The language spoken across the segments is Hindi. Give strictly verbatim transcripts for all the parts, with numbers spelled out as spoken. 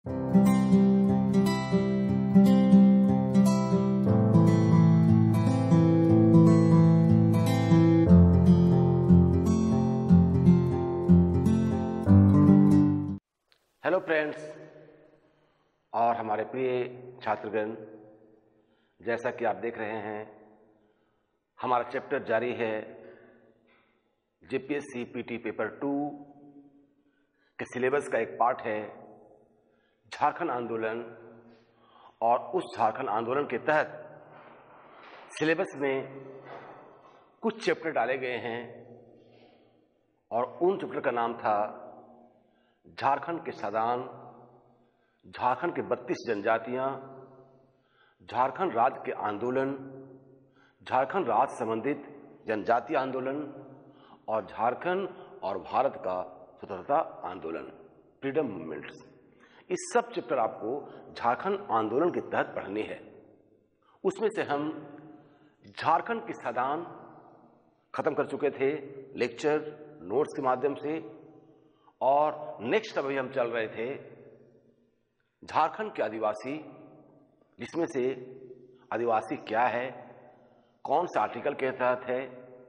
हेलो फ्रेंड्स और हमारे प्रिय छात्रगण, जैसा कि आप देख रहे हैं हमारा चैप्टर जारी है जेपीएससी पीटी पेपर टू के सिलेबस का एक पार्ट है झारखंड आंदोलन। और उस झारखंड आंदोलन के तहत सिलेबस में कुछ चैप्टर डाले गए हैं और उन चैप्टर का नाम था झारखंड के सदान, झारखंड के बत्तीस जनजातियां, झारखंड राज्य के आंदोलन, झारखंड राज्य संबंधित जनजातीय आंदोलन और झारखंड और भारत का स्वतंत्रता आंदोलन, फ्रीडम मूवमेंट्स। इस सब चैप्टर आपको झारखंड आंदोलन के तहत पढ़ने हैं। उसमें से हम झारखंड की सदान खत्म कर चुके थे लेक्चर नोट्स के माध्यम से, और नेक्स्ट अभी हम चल रहे थे झारखंड के आदिवासी, जिसमें से आदिवासी क्या है, कौन सा आर्टिकल के तहत है,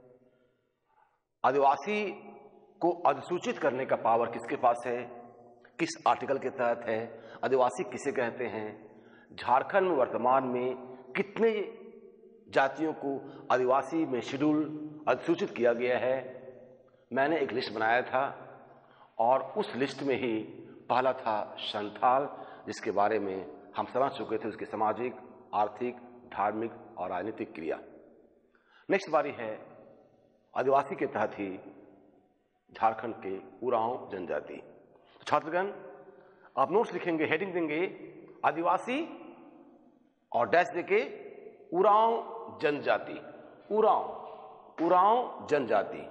आदिवासी को अधिसूचित करने का पावर किसके पास है, किस आर्टिकल के तहत है, आदिवासी किसे कहते हैं, झारखंड में वर्तमान में कितने जातियों को आदिवासी में शेड्यूल अधिसूचित किया गया है। मैंने एक लिस्ट बनाया था और उस लिस्ट में ही पहला था संथाल, जिसके बारे में हम समझ चुके थे उसकी सामाजिक, आर्थिक, धार्मिक और राजनीतिक क्रिया। नेक्स्ट बारी है आदिवासी के तहत ही झारखंड के उरांव जनजाति। तो छात्रगण, आप नोट्स लिखेंगे, हेडिंग देंगे आदिवासी और डैश देके उरांव जनजाति, उरांव उरांव जनजाति,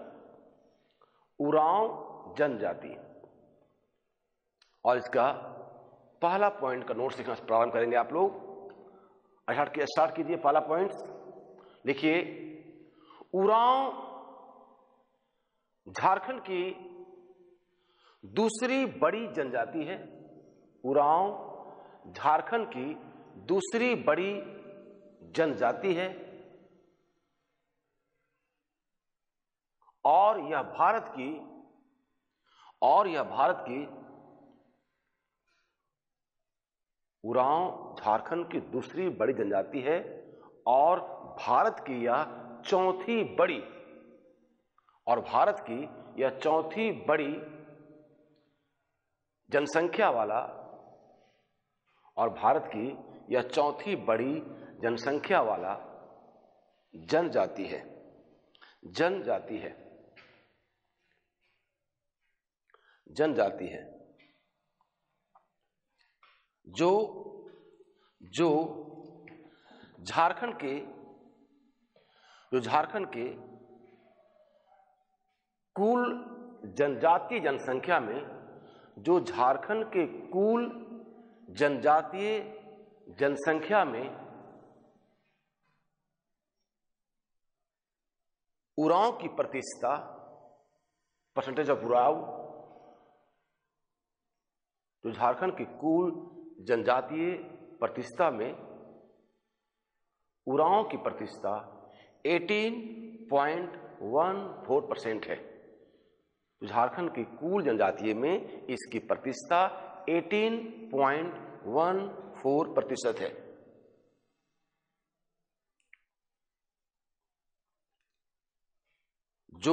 उरांव जनजाति। और इसका पहला पॉइंट का नोट्स लिखना प्रारंभ करेंगे आप लोग। स्टार्ट किया स्टार्ट कीजिए। पहला पॉइंट लिखिए, उरांव झारखंड की दूसरी बड़ी जनजाति है। उरांव झारखंड की दूसरी बड़ी जनजाति है और यह भारत की और यह भारत की उरांव झारखंड की दूसरी बड़ी जनजाति है और भारत की यह चौथी बड़ी और भारत की यह चौथी बड़ी जनसंख्या वाला और भारत की यह चौथी बड़ी जनसंख्या वाला जनजाति है जनजाति है जनजाति है जो जो झारखंड के जो झारखंड के कुल जनजातीय जनसंख्या में जो झारखंड के कुल जनजातीय जनसंख्या में उरांव की प्रतिशतता, परसेंटेज ऑफ उरांव, जो झारखंड की कुल जनजातीय प्रतिशतता में उरांव की प्रतिशतता अठारह पॉइंट एक चार परसेंट है। झारखंड की कुल जनजातीय में इसकी प्रतिशतता अठारह पॉइंट एक चार प्रतिशत है। जो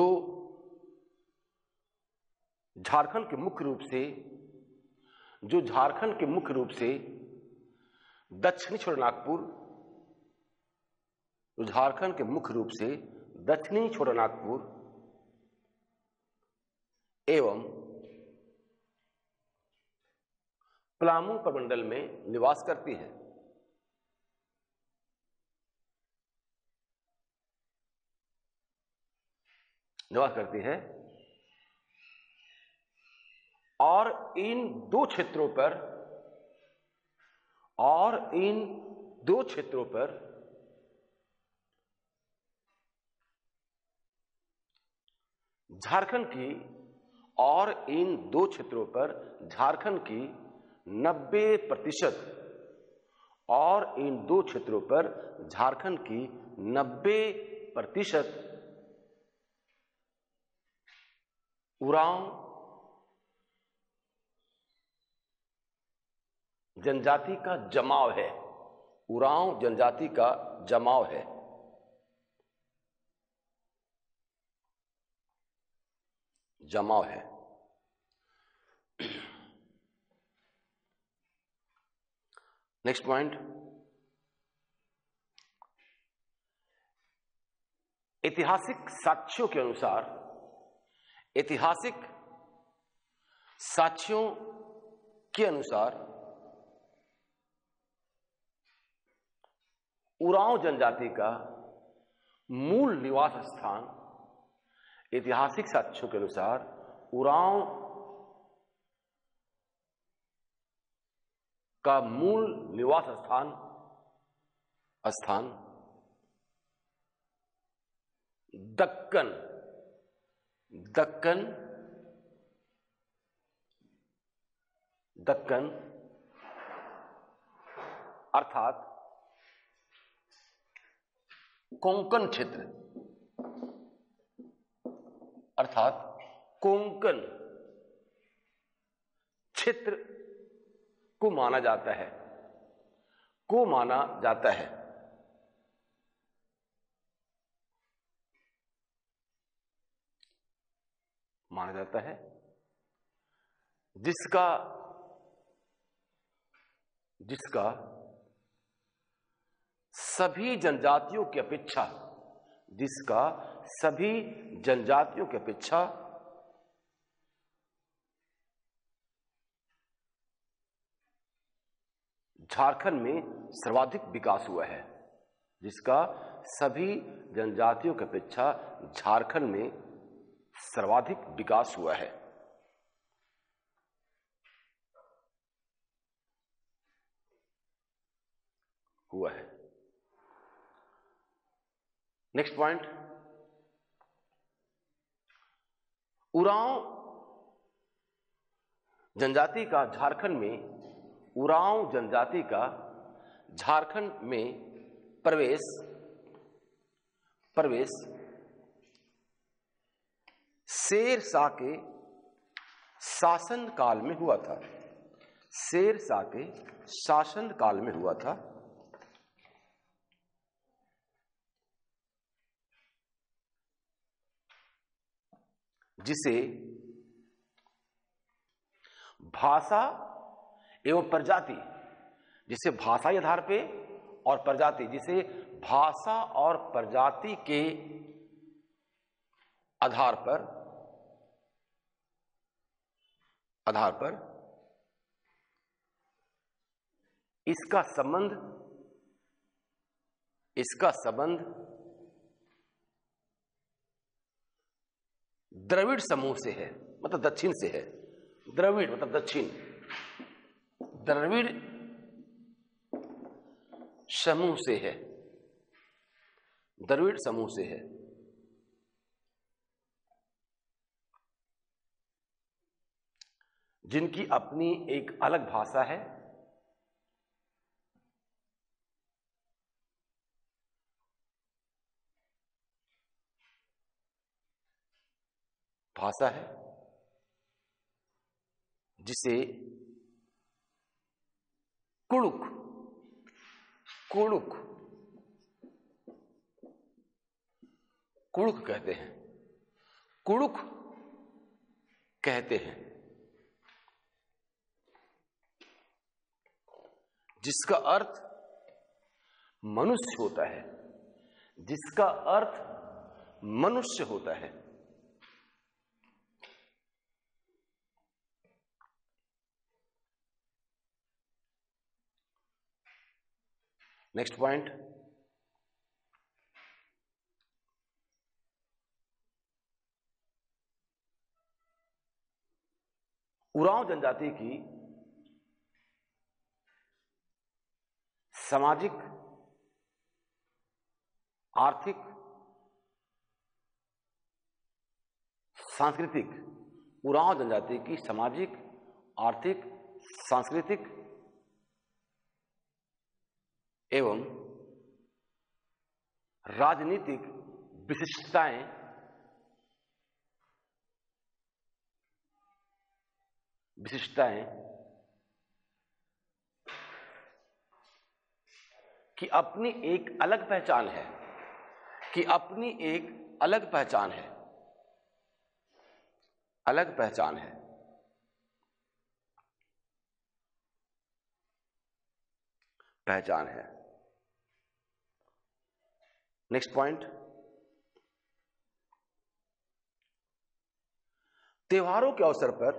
झारखंड के मुख्य रूप से जो झारखंड के मुख्य रूप से दक्षिणी छोटानागपुर जो झारखंड के मुख्य रूप से दक्षिणी छोटानागपुर एवं पलामू प्रमंडल में निवास करती है। निवास करती है और इन दो क्षेत्रों पर और इन दो क्षेत्रों पर झारखंड की और इन दो क्षेत्रों पर झारखंड की नब्बे प्रतिशत और इन दो क्षेत्रों पर झारखंड की नब्बे प्रतिशत उरांव जनजाति का जमाव है। उरांव जनजाति का जमाव है। जमाव है। नेक्स्ट पॉइंट, ऐतिहासिक साक्ष्यों के अनुसार ऐतिहासिक साक्ष्यों के अनुसार उरांव जनजाति का मूल निवास स्थान ऐतिहासिक साक्ष्यों के अनुसार उरांव का मूल निवास स्थान स्थान दक्कन दक्कन दक्कन अर्थात कोंकण क्षेत्र अर्थात कोंकण क्षेत्र को माना जाता है को माना जाता है माना जाता है जिसका जिसका सभी जनजातियों की अपेक्षा जिसका सभी जनजातियों की अपेक्षा झारखंड में सर्वाधिक विकास हुआ है जिसका सभी जनजातियों की अपेक्षा झारखंड में सर्वाधिक विकास हुआ है। हुआ है नेक्स्ट पॉइंट, उरांव जनजाति का झारखंड में उरांव जनजाति का झारखंड में प्रवेश प्रवेश शेर शाह के शासन काल में हुआ था शेर शाह के शासन काल में हुआ था जिसे भाषा एवं प्रजाति जिसे भाषा के आधार पे और प्रजाति जिसे भाषा और प्रजाति के आधार पर आधार पर इसका संबंध इसका संबंध द्रविड़ समूह से है मतलब दक्षिण से है द्रविड़ मतलब दक्षिण द्रविड़ समूह से है द्रविड़ समूह से है जिनकी अपनी एक अलग भाषा है भाषा है जिसे कुड़ुक कुड़ुक कुड़ुक कहते हैं कुड़ुक कहते हैं जिसका अर्थ मनुष्य होता है जिसका अर्थ मनुष्य होता है। नेक्स्ट पॉइंट, उरांव जनजाति की सामाजिक आर्थिक सांस्कृतिक उरांव जनजाति की सामाजिक आर्थिक सांस्कृतिक एवं राजनीतिक विशिष्टताएं विशिष्टताएं कि अपनी एक अलग पहचान है कि अपनी एक अलग पहचान है अलग पहचान है पहचान है नेक्स्ट पॉइंट, त्योहारों के अवसर पर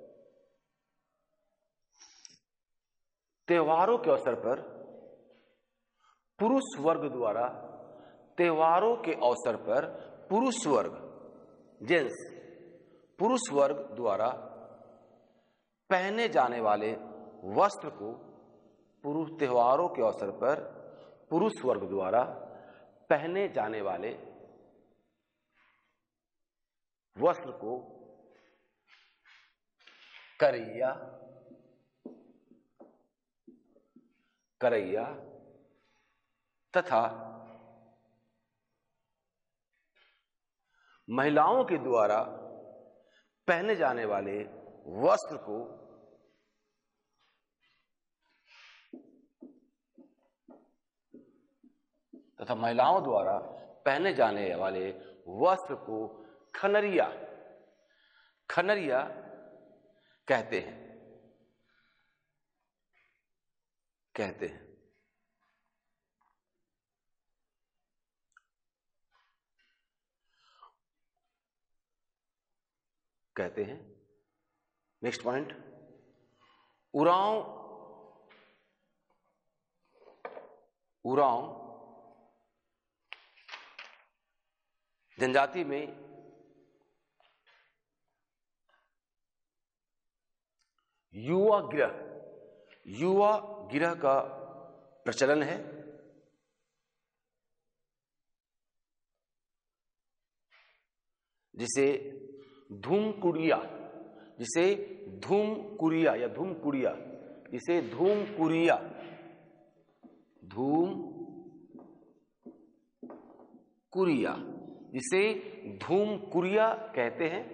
त्योहारों के अवसर पर पुरुष वर्ग द्वारा त्योहारों के अवसर पर पुरुष वर्ग जेंट्स पुरुष वर्ग द्वारा पहने जाने वाले वस्त्र को पुरुष त्योहारों के अवसर पर पुरुष वर्ग द्वारा पहने जाने वाले वस्त्र को करैया करैया तथा महिलाओं के द्वारा पहने जाने वाले वस्त्र को तथा महिलाओं द्वारा पहने जाने वाले वस्त्र को खनरिया खनरिया कहते हैं कहते हैं कहते हैं नेक्स्ट पॉइंट, उरांव उरांव जनजाति में युवा गिरह युवा गिरह का प्रचलन है। जिसे धूमकुड़िया जिसे धूमकुड़िया या धूमकुड़िया जिसे धूमकुड़िया धूम कुरिया जिसे धूमकुड़िया कहते हैं।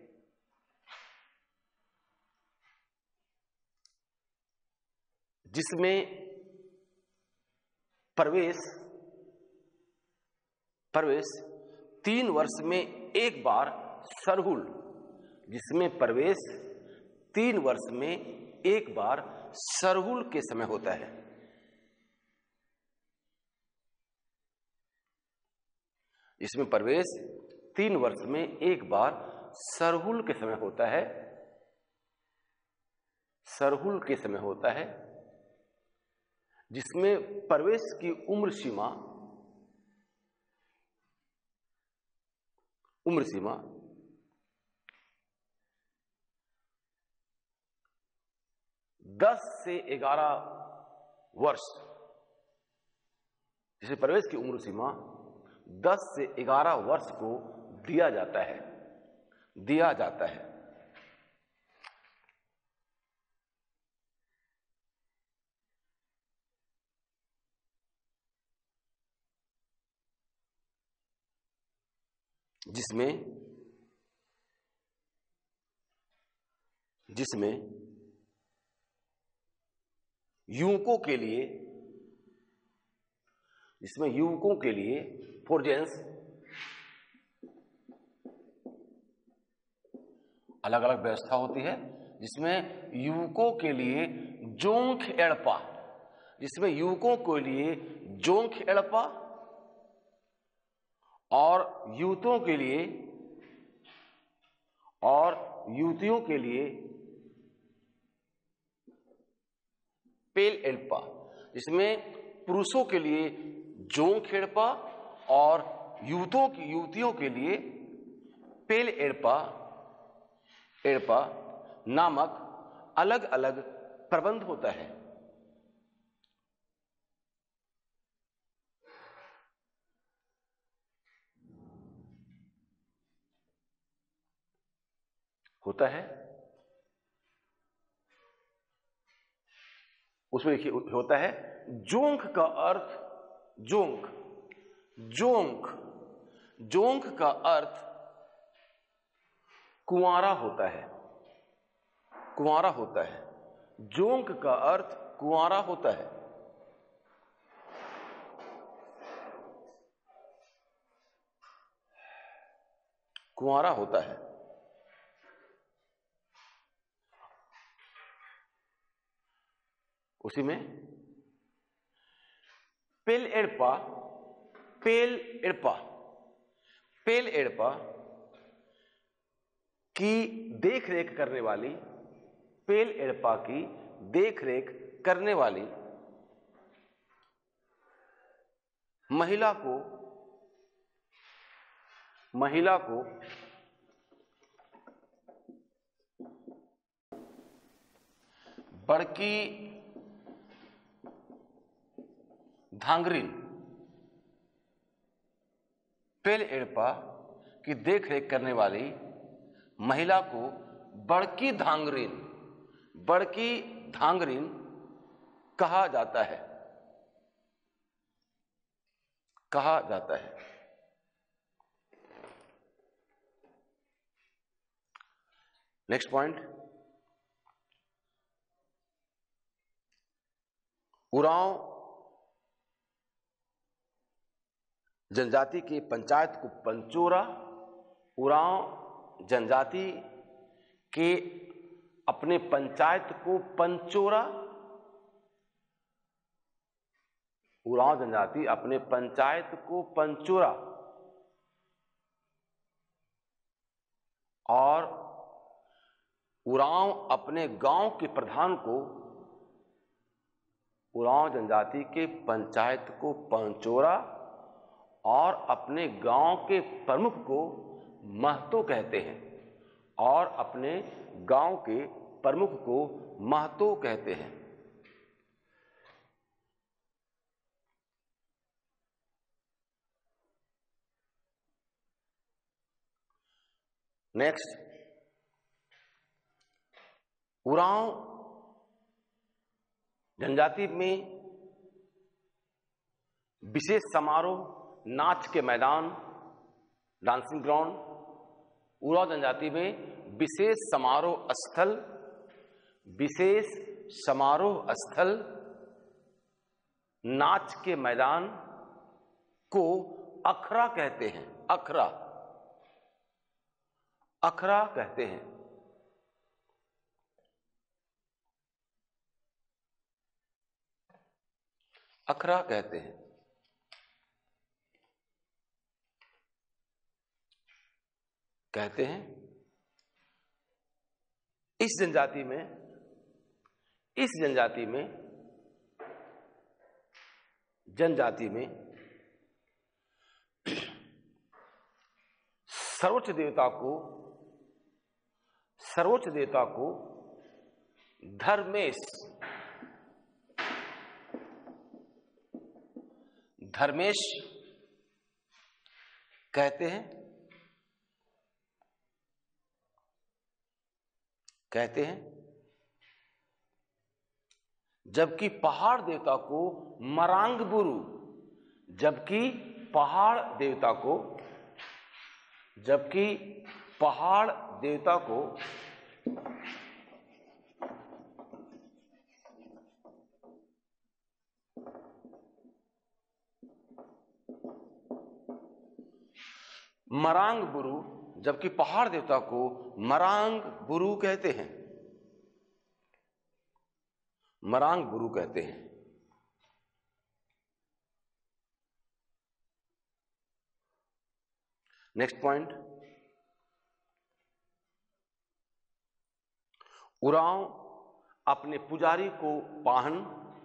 जिसमें प्रवेश प्रवेश तीन वर्ष में एक बार सरहुल जिसमें प्रवेश तीन वर्ष में एक बार सरहुल के समय होता है। इसमें प्रवेश तीन वर्ष में एक बार सरहुल के समय होता है सरहुल के समय होता है जिसमें प्रवेश की उम्र सीमा उम्र सीमा दस से ग्यारह वर्ष जिसे प्रवेश की उम्र सीमा दस से ग्यारह वर्ष को दिया जाता है दिया जाता है जिसमें जिसमें युवकों के लिए जिसमें युवकों के लिए फॉर जेंट्स अलग अलग व्यवस्था होती है। जिसमें युवकों के लिए जोंख एड़पा जिसमें युवकों के लिए जोंख एड़पा और युवतियों के लिए और युवतियों के लिए पेल एड़पा जिसमें पुरुषों के लिए जोंख एड़पा और युवतियों की युवतियों के लिए पेल एड़पा एड़पा नामक अलग अलग प्रबंध होता है। होता है उसमें देखिए होता है जोंक का अर्थ, जोंक, जोंक, जोंक का अर्थ कुंवारा होता है, कुंवारा होता है। जोंक का अर्थ कुंवारा होता है। कुंवारा होता है। उसी में पेल एड़पा, पेल एड़पा, पेल एड़पा की देख रेख करने वाली, पेल एड़पा की देख रेख करने वाली महिला को, महिला को बड़की धांगरिन, पेल एड़पा की देख रेख करने वाली महिला को बड़की धांगरिन, बड़की धांगरिन कहा जाता है, कहा जाता है। नेक्स्ट पॉइंट, उरांव जनजाति की पंचायत को पंचोरा, उरांव जनजाति के अपने पंचायत को पंचोरा, उरांव जनजाति अपने पंचायत को पंचोरा और उरांव अपने गांव के प्रधान को, उरांव जनजाति के पंचायत को पंचोरा और अपने गांव के प्रमुख को महतो कहते हैं, और अपने गांव के प्रमुख को महतो कहते हैं। नेक्स्ट, उरांव जनजाति में विशेष समारोह, नाच के मैदान, डांसिंग ग्राउंड, उरांव जनजाति में विशेष समारोह स्थल, विशेष समारोह स्थल, नाच के मैदान को अखड़ा कहते हैं, अखड़ा, अखड़ा कहते हैं। अखड़ा कहते हैं। कहते हैं इस जनजाति में, इस जनजाति में जनजाति में सर्वोच्च देवता को, सर्वोच्च देवता को धर्मेश, धर्मेश कहते हैं, कहते हैं। जबकि पहाड़ देवता को मरांग बुरु, जबकि पहाड़ देवता को, जबकि पहाड़ देवता को मरांग बुरु, जबकि पहाड़ देवता को मरांग बुरु कहते हैं, मरांग बुरु कहते हैं। नेक्स्ट पॉइंट, उरांव अपने पुजारी को पाहन,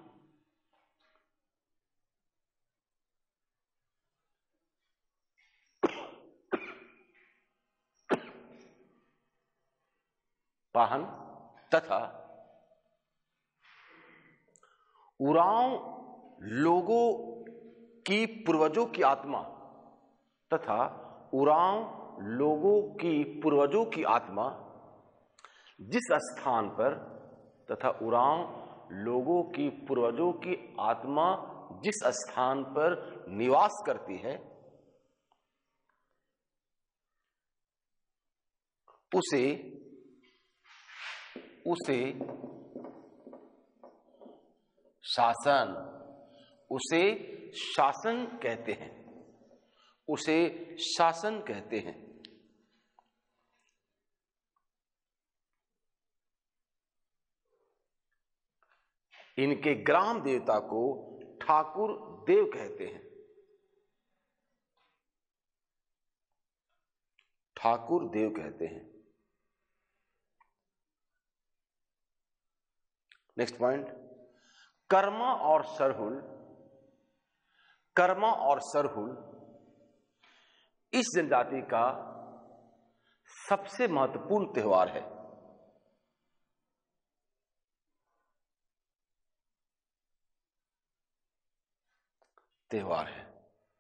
पाहन तथा उरांव लोगों की पूर्वजों की आत्मा, तथा उरांव लोगों की पूर्वजों की आत्मा जिस स्थान पर, तथा उरांव लोगों की, पूर्वजों की आत्मा जिस स्थान पर निवास करती है उसे उसे शासन उसे शासन कहते हैं उसे शासन कहते हैं। इनके ग्राम देवता को ठाकुर देव कहते हैं। ठाकुर देव कहते हैं। नेक्स्ट पॉइंट, कर्मा और सरहुल। कर्मा और सरहुल इस जनजाति का सबसे महत्वपूर्ण त्योहार है। त्योहार है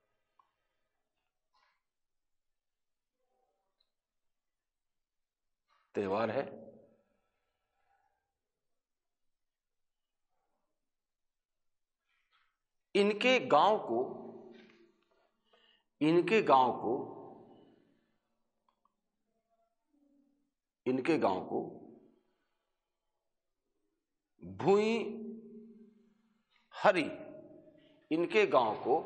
त्योहार है इनके गांव को इनके गांव को इनके गांव को भूई हरी इनके गांव को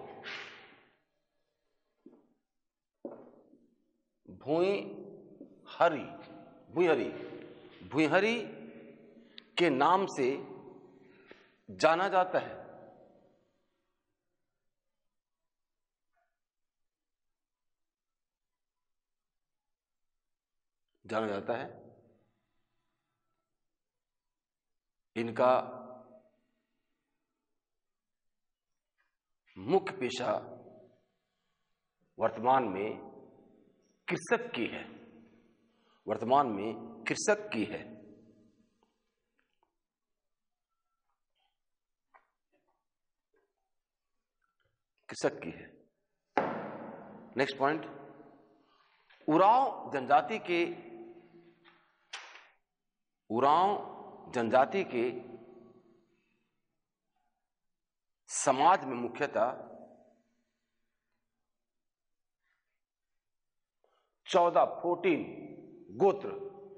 भूई हरी भूईहरी भूईहरी के नाम से जाना जाता है। जाना जाता है इनका मुख्य पेशा वर्तमान में कृषक की है वर्तमान में कृषक की है। कृषक की है। नेक्स्ट पॉइंट, उरांव जनजाति के उरांव जनजाति के समाज में मुख्यतः चौदह फोर्टीन गोत्र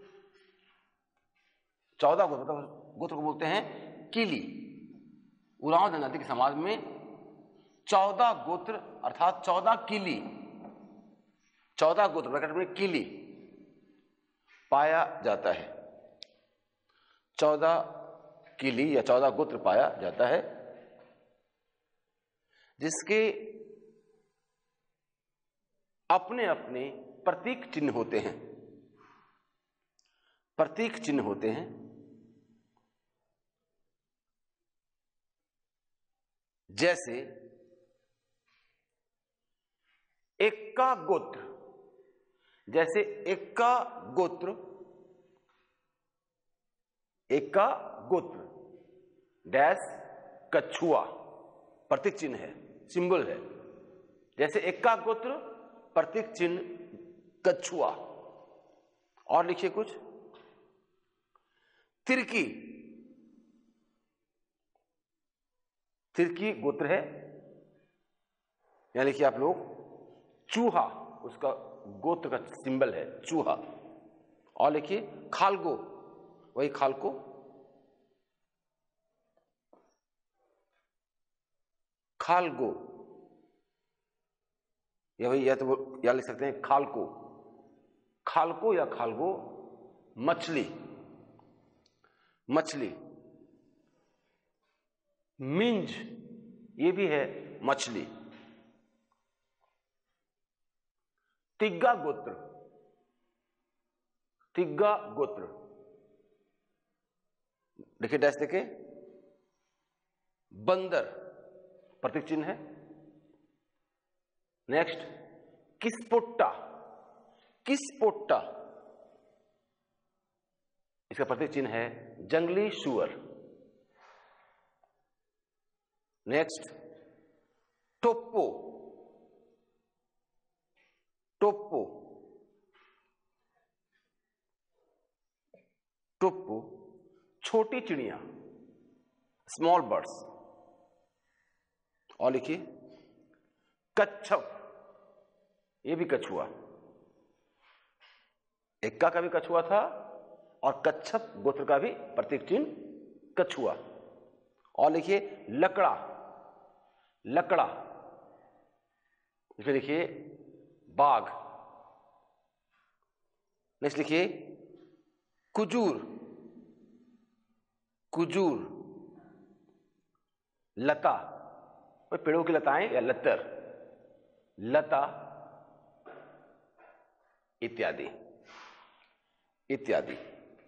चौदह गोत्र मतलब गोत्र को बोलते हैं किली। उरांव जनजाति के समाज में चौदह गोत्र अर्थात चौदह किली चौदह गोत्र ब्रैकेट में किली पाया जाता है। चौदह किली या चौदह गोत्र पाया जाता है जिसके अपने अपने प्रतीक चिन्ह होते हैं प्रतीक चिन्ह होते हैं जैसे एक्का गोत्र जैसे एक्का गोत्र एक्का गोत्र डैश कछुआ प्रतीक चिन्ह है, सिंबल है। जैसे एक्का गोत्र प्रतीक चिन्ह कछुआ। और लिखिए कुछ, तिरकी तिरकी गोत्र है, यहां लिखिए आप लोग चूहा, उसका गोत्र का सिंबल है चूहा। और लिखिए खालगो, वही खालको खालगो या वही या तो या लिख सकते हैं खालको खालको या खालगो मछली मछली मिंज ये भी है मछली। तिग्गा गोत्र तिग्गा गोत्र देखिए डैश देखिए बंदर प्रतीक चिन्ह है। नेक्स्ट किसपोट्टा किसपोट्टा इसका प्रतीक चिन्ह है जंगली सुअर। नेक्स्ट टोप्पो टोप्पो टोप्पो छोटी चिड़िया स्मॉल बर्ड्स। और लिखिए कच्छप, ये भी कछुआ, एक्का का भी कछुआ था और कच्छप गोत्र का भी प्रतीक चिन्ह कछुआ। और लिखिए लकड़ा, लकड़ा इसमें लिखिए बाघ। नेक्स्ट लिखिए कुजूर, कुजूर, लता, पेड़ों की लताएं या लतर, लता इत्यादि इत्यादि।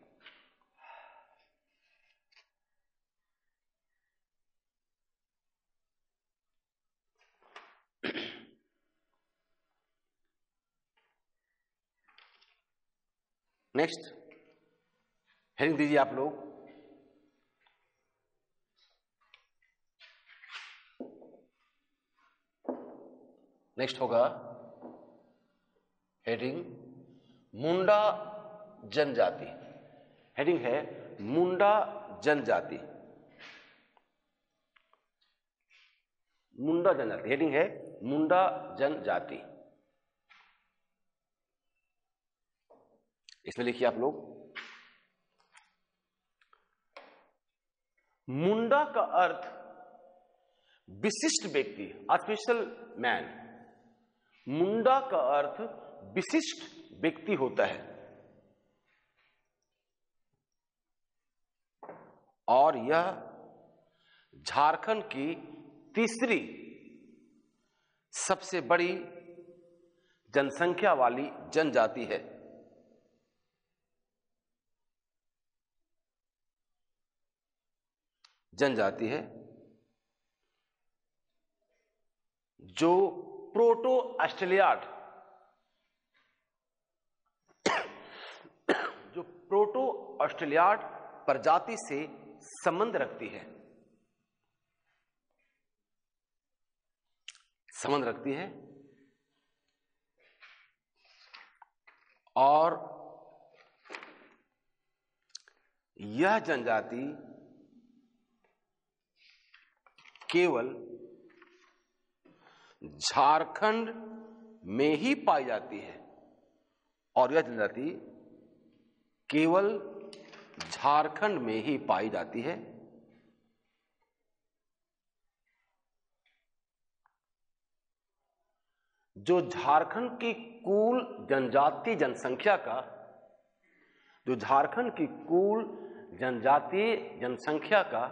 नेक्स्ट हेडिंग दीजिए आप लोग। नेक्स्ट होगा हेडिंग मुंडा जनजाति। हेडिंग है मुंडा जनजाति, मुंडा जनजाति। हेडिंग है मुंडा जनजाति। इसमें लिखिए आप लोग मुंडा का अर्थ विशिष्ट व्यक्ति, स्पेशल मैन। मुंडा का अर्थ विशिष्ट व्यक्ति होता है और यह झारखंड की तीसरी सबसे बड़ी जनसंख्या वाली जनजाति है। जनजाति है जो प्रोटो ऑस्ट्रेलियाड, जो प्रोटो ऑस्ट्रेलियाड प्रजाति से संबंध रखती है, संबंध रखती है और यह जनजाति केवल झारखंड में ही पाई जाती है और यह जनजाति केवल झारखंड में ही पाई जाती है। जो झारखंड की कुल जनजातीय जनसंख्या का, जो झारखंड की कुल जनजातीय जनसंख्या का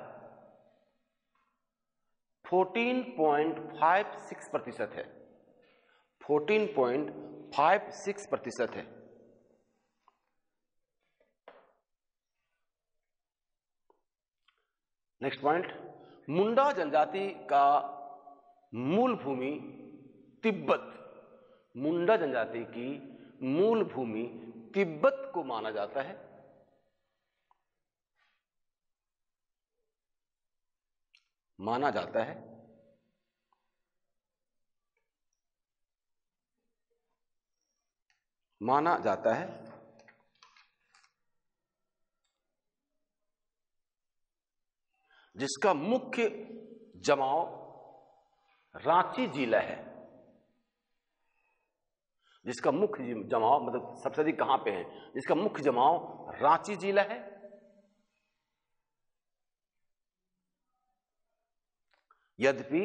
चौदह पॉइंट पाँच छह प्रतिशत है, चौदह पॉइंट पाँच छह प्रतिशत है। नेक्स्ट पॉइंट, मुंडा जनजाति का मूल भूमि तिब्बत। मुंडा जनजाति की मूल भूमि तिब्बत को माना जाता है। माना जाता है माना जाता है जिसका मुख्य जमाव रांची जिला है। जिसका मुख्य जमाव मतलब सबसे अधिक कहां पे है, जिसका मुख्य जमाव रांची जिला है। यद्यपि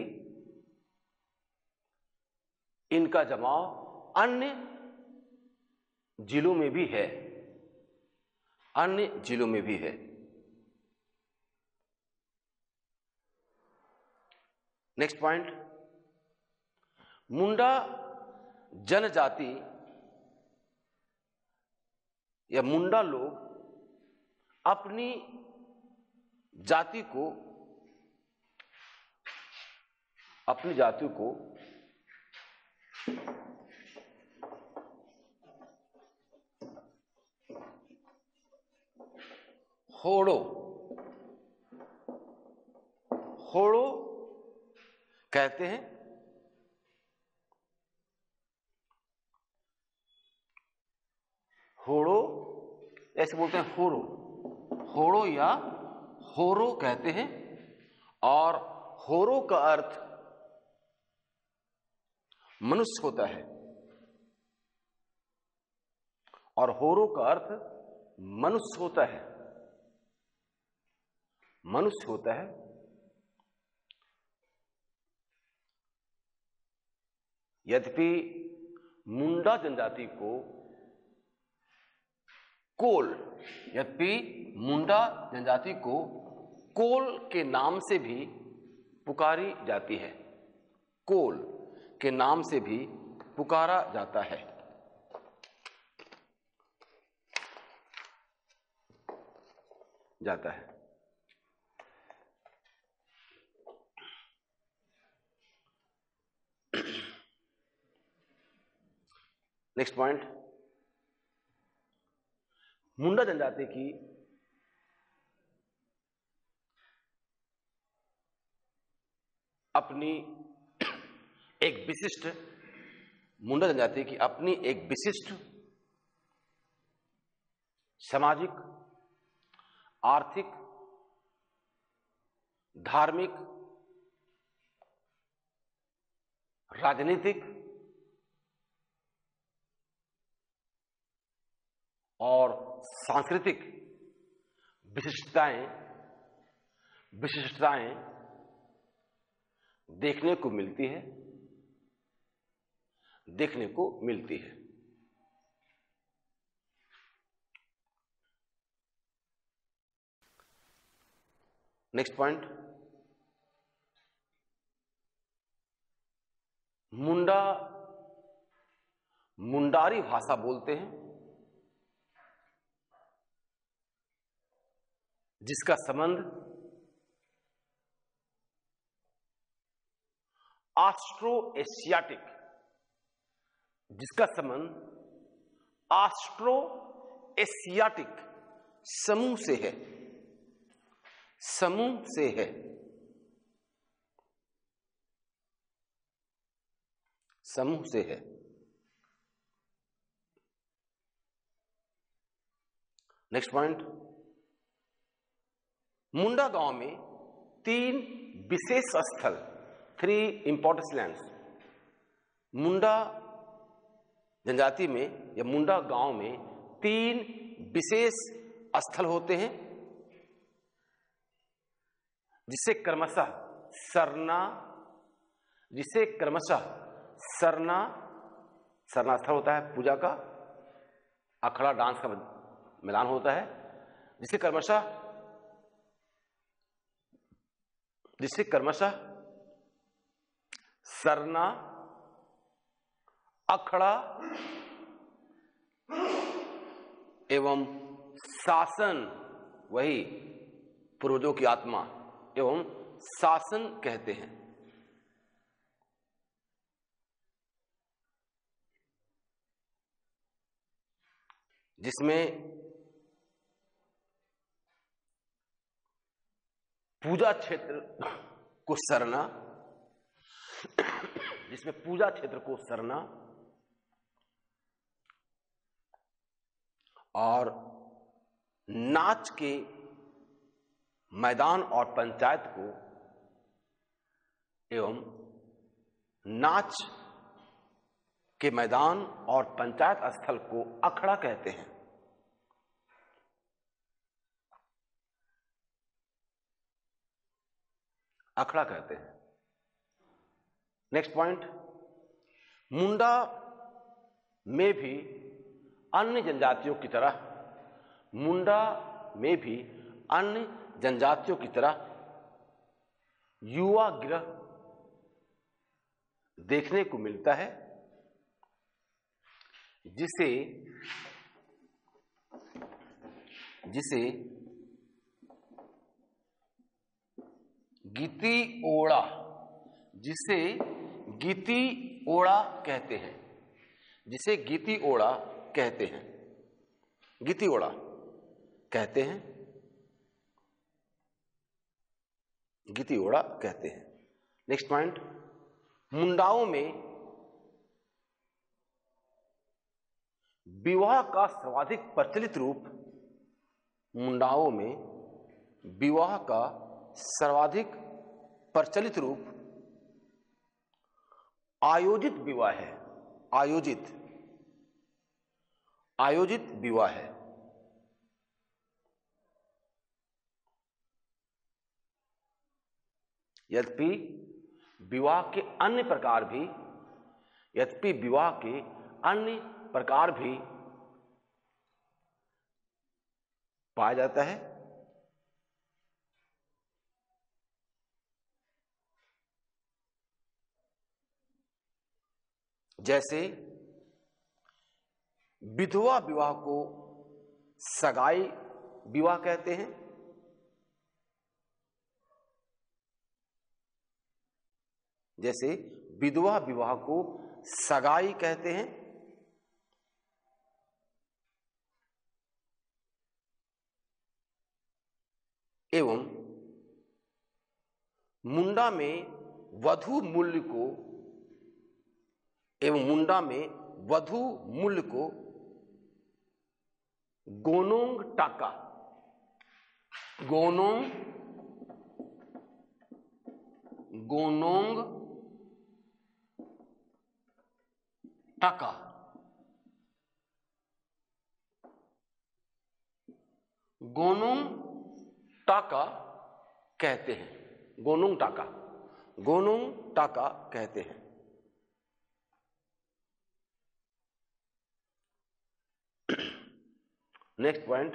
इनका जमाव अन्य जिलों में भी है, अन्य जिलों में भी है। नेक्स्ट पॉइंट, मुंडा जनजाति या मुंडा लोग अपनी जाति को अपनी जाति को होड़ो होड़ो कहते हैं। होड़ो ऐसे बोलते हैं, होरो, होड़ो या होरो कहते हैं। और होरो का अर्थ मनुष्य होता है, और होरो का अर्थ मनुष्य होता है, मनुष्य होता है। यद्यपि मुंडा जनजाति को कोल, यद्यपि मुंडा जनजाति को कोल के नाम से भी पुकारी जाती है, कोल के नाम से भी पुकारा जाता है। जाता है नेक्स्ट पॉइंट, मुंडा जनजाति की अपनी एक विशिष्ट मुंडा जनजाति की अपनी एक विशिष्ट सामाजिक, आर्थिक, धार्मिक, राजनीतिक और सांस्कृतिक विशिष्टताएं विशिष्टताएं देखने को मिलती है देखने को मिलती है नेक्स्ट पॉइंट, मुंडा मुंडारी भाषा बोलते हैं, जिसका संबंध ऑस्ट्रो एशियाटिक जिसका संबंध ऑस्ट्रो एशियाटिक समूह से है समूह से है समूह से है नेक्स्ट पॉइंट, मुंडा गांव में तीन विशेष स्थल, थ्री इंपॉर्टेंट लैंड्स, मुंडा जनजाति में या मुंडा गांव में तीन विशेष स्थल होते हैं, जिसे क्रमशः सरना जिसे क्रमशः सरना सरना स्थल होता है पूजा का, अखड़ा डांस का मैदान होता है, जिसे क्रमशः जिसे क्रमशः सरना, अखड़ा एवं शासन, वही पूर्वजों की आत्मा एवं शासन कहते हैं। जिसमें पूजा क्षेत्र को सरना जिसमें पूजा क्षेत्र को सरना और नाच के मैदान और पंचायत को एवं नाच के मैदान और पंचायत स्थल को अखड़ा कहते हैं। अखड़ा कहते हैं। नेक्स्ट पॉइंट, मुंडा में भी अन्य जनजातियों की तरह मुंडा में भी अन्य जनजातियों की तरह युवा गिरह देखने को मिलता है, जिसे जिसे गीती ओड़ा जिसे गीती ओड़ा कहते हैं जिसे गीती ओड़ा कहते हैं गीती ओड़ा कहते हैं गीती ओड़ा कहते हैं। नेक्स्ट पॉइंट, मुंडाओं में विवाह का सर्वाधिक प्रचलित रूप मुंडाओं में विवाह का सर्वाधिक प्रचलित रूप आयोजित विवाह है। आयोजित आयोजित विवाह है। यद्यपि विवाह के अन्य प्रकार भी यद्यपि विवाह के अन्य प्रकार भी पाया जाता है, जैसे विधवा विवाह को सगाई विवाह कहते हैं, जैसे विधवा विवाह को सगाई कहते हैं, एवं मुंडा में वधु मूल्य को एवं मुंडा में वधु मूल्य को गोनोंग टाका गोनोंग गोनोंग टाका गोनोंग टाका कहते हैं। गोनोंग टाका गोनोंग टाका कहते हैं। नेक्स्ट पॉइंट,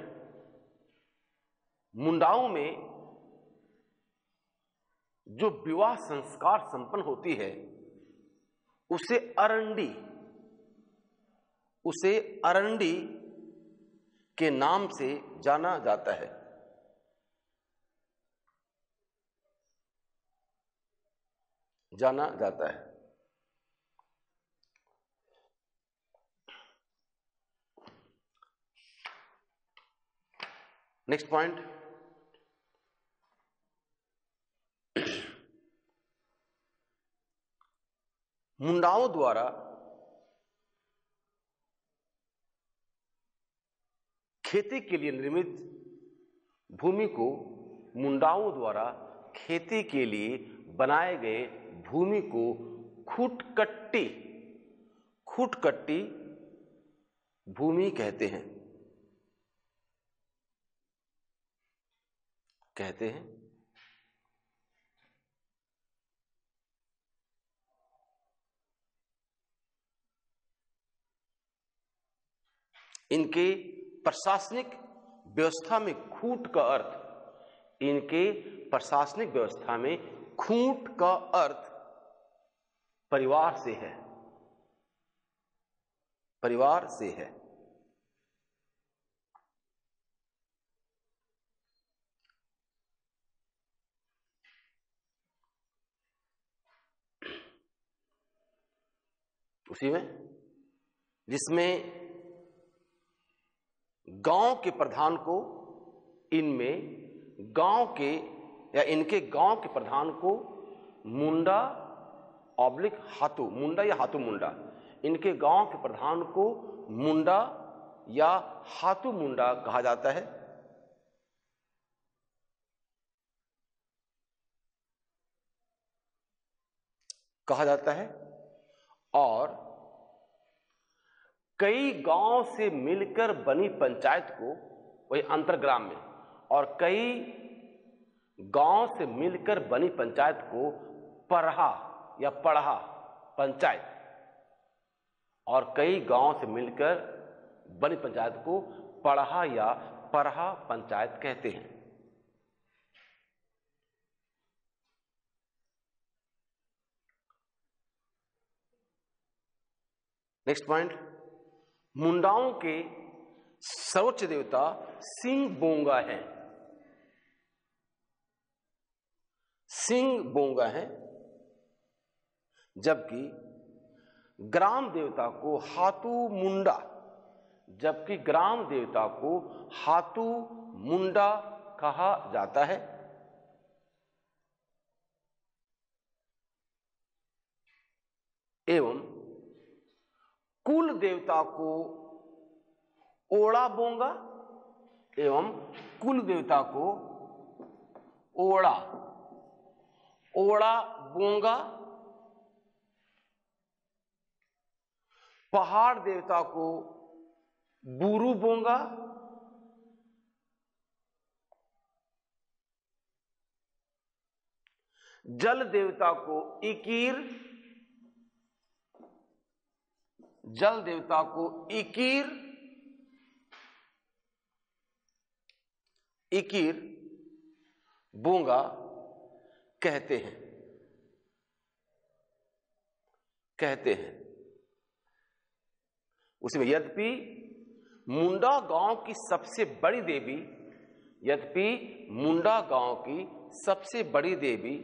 मुंडाओं में जो विवाह संस्कार संपन्न होती है उसे अरंडी उसे अरंडी के नाम से जाना जाता है। जाना जाता है। नेक्स्ट पॉइंट, मुंडाओं द्वारा खेती के लिए निर्मित भूमि को मुंडाओं द्वारा खेती के लिए बनाए गए भूमि को खुटकट्टी खुटकट्टी भूमि कहते हैं कहते हैं। इनके प्रशासनिक व्यवस्था में खूंट का अर्थ इनके प्रशासनिक व्यवस्था में खूंट का अर्थ परिवार से है परिवार से है। उसी में जिसमें गांव के प्रधान को इनमें गांव के या इनके गांव के प्रधान को मुंडा ऑब्लिक हाथू मुंडा या हाथू मुंडा इनके गांव के प्रधान को मुंडा या हाथू मुंडा कहा जाता है। कहा जाता है और कई गांव से मिलकर बनी पंचायत को वही अंतर्ग्राम में और कई गांव से मिलकर बनी पंचायत को परहा या पढ़ा पंचायत और कई गांव से मिलकर बनी पंचायत को पढ़ा या परहा पंचायत कहते हैं। नेक्स्ट पॉइंट, मुंडाओं के सर्वोच्च देवता सिंह बोंगा है सिंह बोंगा है जबकि ग्राम देवता को हाथू मुंडा जबकि ग्राम देवता को हाथू मुंडा कहा जाता है। एवं कुल देवता को ओड़ा बोंगा एवं कुल देवता को ओड़ा ओड़ा बोंगा, पहाड़ देवता को बूरू बोंगा, जल देवता को इकीर, जल देवता को इकीर, इकीर बोंगा कहते हैं, कहते हैं। उसमें यद्यपि मुंडा गांव की सबसे बड़ी देवी, यद्यपि मुंडा गांव की सबसे बड़ी देवी,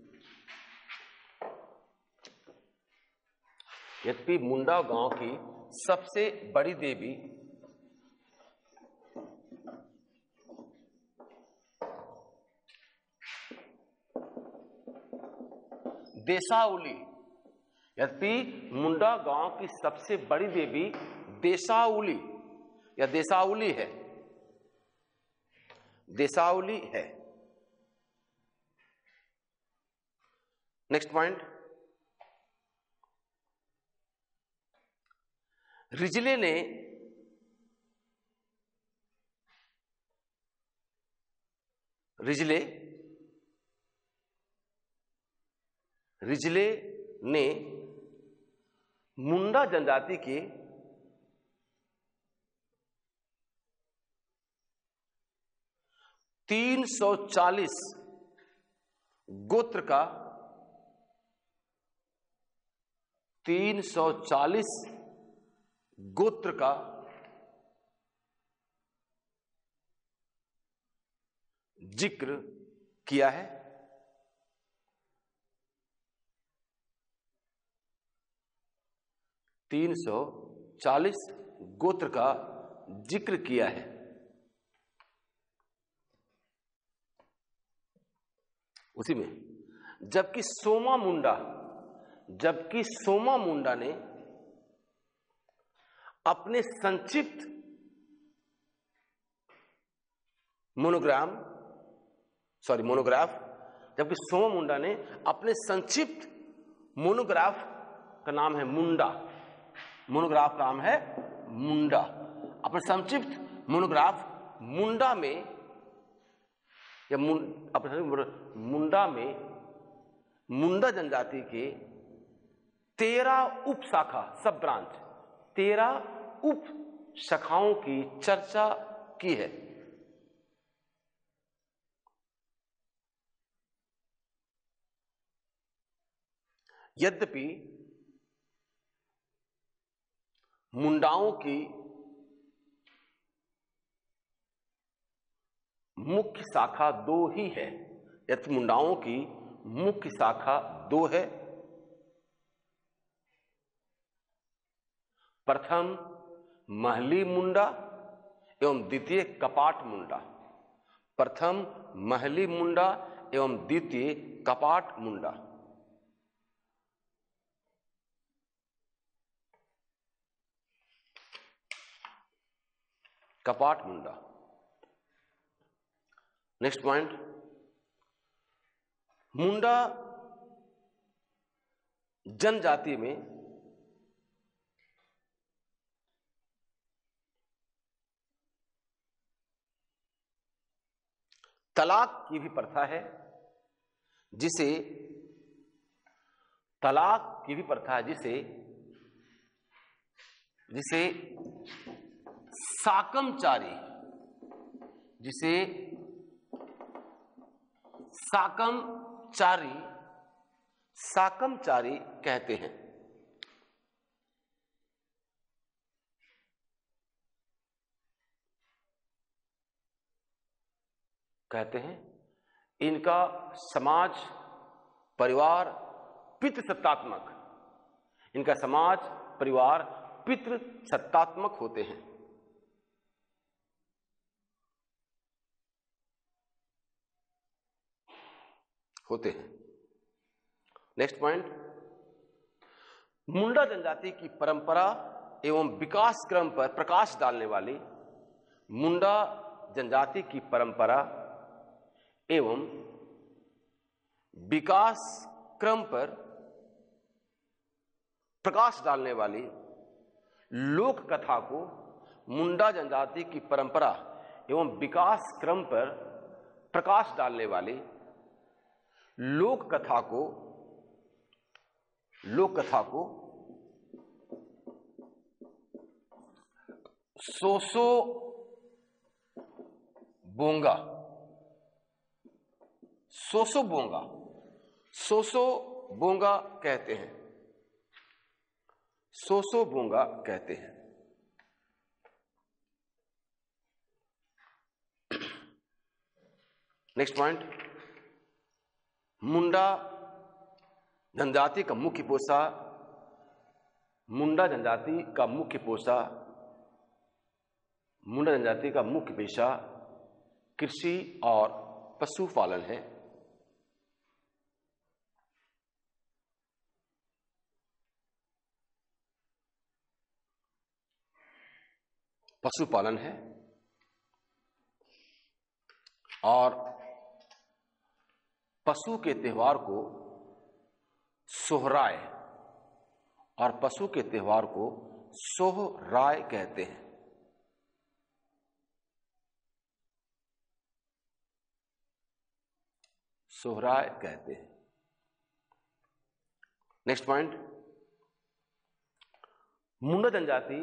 यद्यपि मुंडा गांव की सबसे बड़ी देवी देसाउली, यद्यपि मुंडा गांव की सबसे बड़ी देवी देसाउली या देसाउली है, देसाउली है। नेक्स्ट पॉइंट, रिजले ने रिजले रिजले ने मुंडा जनजाति के तीन सौ चालीस गोत्र का तीन सौ चालीस गोत्र का जिक्र किया है। तीन सौ चालीस गोत्र का जिक्र किया है। उसी में जबकि सोमा मुंडा जबकि सोमा मुंडा ने अपने संक्षिप्त मोनोग्राम सॉरी मोनोग्राफ जबकि सोमा मुंडा ने अपने संक्षिप्त मोनोग्राफ का नाम है मुंडा, मोनोग्राफ का नाम है मुंडा, अपने संक्षिप्त मोनोग्राफ मुंडा में या अपने मुंडा में मुंडा जनजाति के तेरह उप शाखा सब ब्रांच तेरह उप शाखाओं की चर्चा की है। यद्यपि मुंडाओं की मुख्य शाखा दो ही है, यद्यपि मुंडाओं की मुख्य शाखा दो है। प्रथम महली मुंडा एवं द्वितीय कपाट मुंडा, प्रथम महली मुंडा एवं द्वितीय कपाट मुंडा। कपाट मुंडा। नेक्स्ट पॉइंट, मुंडा जनजाति में तलाक की भी प्रथा है, जिसे तलाक की भी प्रथा है जिसे जिसे साकमचारी जिसे साकमचारी साकमचारी कहते हैं। कहते हैं इनका समाज परिवार पितृसत्तात्मक इनका समाज परिवार पितृसत्तात्मक होते हैं। होते हैं नेक्स्ट पॉइंट, मुंडा जनजाति की परंपरा एवं विकास क्रम पर प्रकाश डालने वाली मुंडा जनजाति की परंपरा एवं विकास क्रम पर प्रकाश डालने वाली लोक कथा को मुंडा जनजाति की परंपरा एवं विकास क्रम पर प्रकाश डालने वाली लोक कथा को लोक कथा को सोसो बोंगा सोसो बोंगा सोसो बोंगा कहते हैं सोसो बोंगा कहते हैं। नेक्स्ट पॉइंट, मुंडा जनजाति का मुख्य पोषा मुंडा जनजाति का मुख्य पोषा मुंडा जनजाति का मुख्य पेशा कृषि और पशुपालन है। पशुपालन है और पशु के त्योहार को सोहराय और पशु के त्योहार को सोहराय कहते हैं। सोहराय कहते हैं। नेक्स्ट पॉइंट, मुंडा जनजाति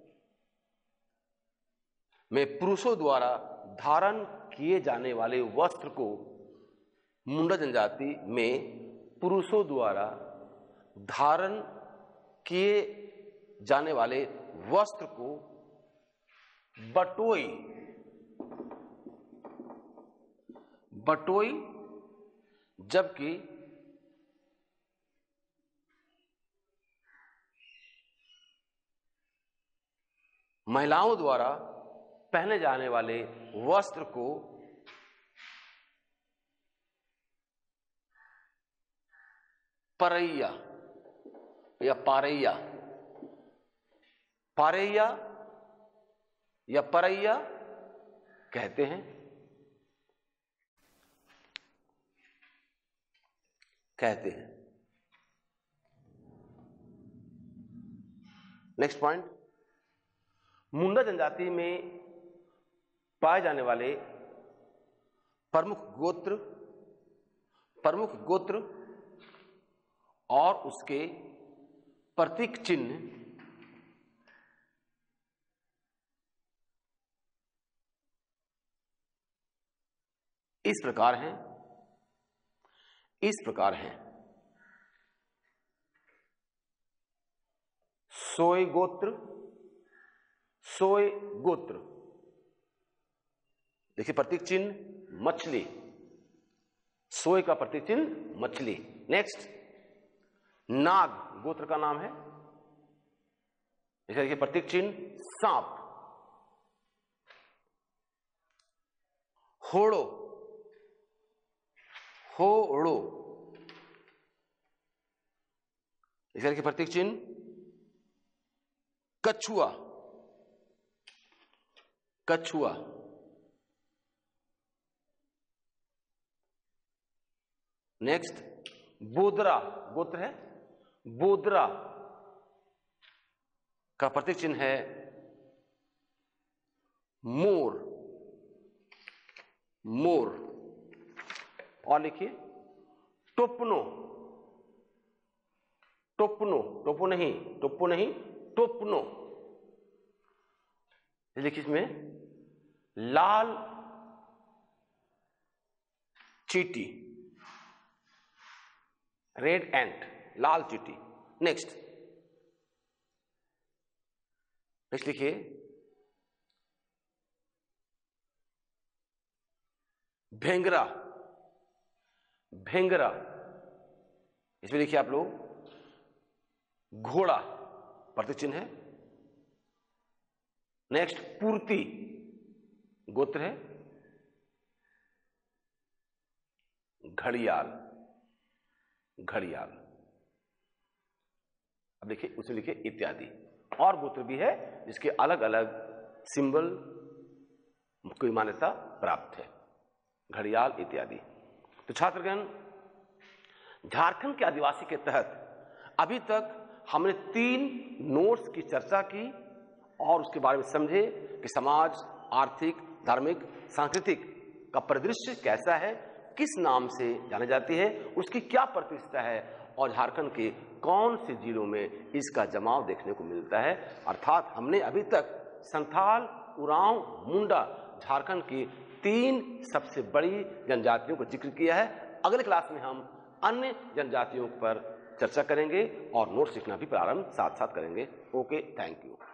में पुरुषों द्वारा धारण किए जाने वाले वस्त्र को मुंडा जनजाति में पुरुषों द्वारा धारण किए जाने वाले वस्त्र को बटोई बटोई जबकि महिलाओं द्वारा पहने जाने वाले वस्त्र को परैया या पारैया पारैया या परैया कहते हैं कहते हैं। नेक्स्ट पॉइंट, मुंडा जनजाति में पाए जाने वाले प्रमुख गोत्र प्रमुख गोत्र और उसके प्रतीक चिन्ह इस प्रकार हैं इस प्रकार हैं सोय गोत्र सोय गोत्र देखिए प्रतीक चिन्ह मछली, सोय का प्रतीक चिन्ह मछली। नेक्स्ट, नाग गोत्र का नाम है, देखिए प्रतीक चिन्ह सांप। होड़ो होड़ो इसके प्रतीक चिन्ह कछुआ कछुआ। नेक्स्ट, बोदरा गोत्र है, बोदरा का प्रतीक चिन्ह है मोर मोर। और लिखिए टोपनो टोपनो टोपो नहीं टोपो नहीं टोपनो। लिखिए इसमें लाल चीटी रेड एंट लाल चीटी। नेक्स्ट नेक्स्ट लिखिए भेंगरा भेंगरा। इसमें देखिए आप लोग घोड़ा प्रतीक चिन्ह है। नेक्स्ट, पूर्ति गोत्र है, घड़ियाल घड़ियाल। अब देखिए उसमें लिखिए इत्यादि और गोत्र भी है जिसके अलग अलग सिंबल कोई मान्यता प्राप्त है, घड़ियाल इत्यादि। तो छात्रगण झारखंड के आदिवासी के तहत अभी तक हमने तीन नोट्स की चर्चा की और उसके बारे में समझे कि समाज, आर्थिक, धार्मिक, सांस्कृतिक का परिदृश्य कैसा है, किस नाम से जानी जाती है, उसकी क्या प्रतिष्ठा है और झारखंड के कौन से जिलों में इसका जमाव देखने को मिलता है। अर्थात हमने अभी तक संथाल, उरांव, मुंडा झारखंड की तीन सबसे बड़ी जनजातियों का जिक्र किया है। अगले क्लास में हम अन्य जनजातियों पर चर्चा करेंगे और नोट सीखना भी प्रारंभ साथ साथ करेंगे। Okay, thank you.